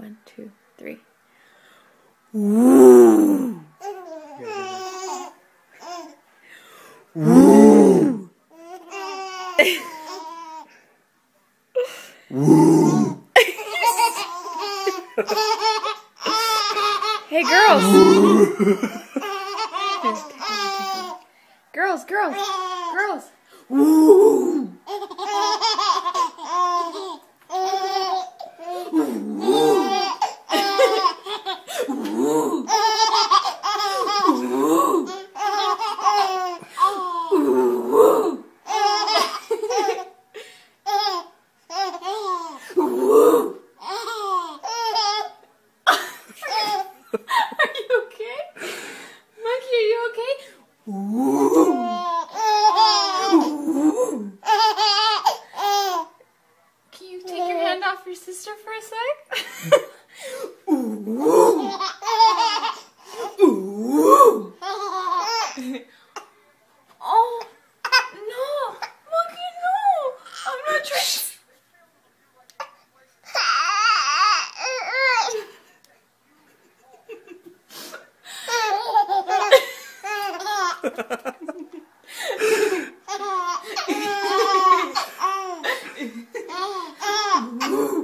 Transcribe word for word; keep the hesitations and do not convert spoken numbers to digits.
One, two, three. Woo! Woo! Woo! Hey, girls! Girls, girls, girls! Woo! Are you okay? Monkey, are you okay? Can you take your hand off your sister for a sec? Oh, no! Monkey, no! I'm not trying. Woo!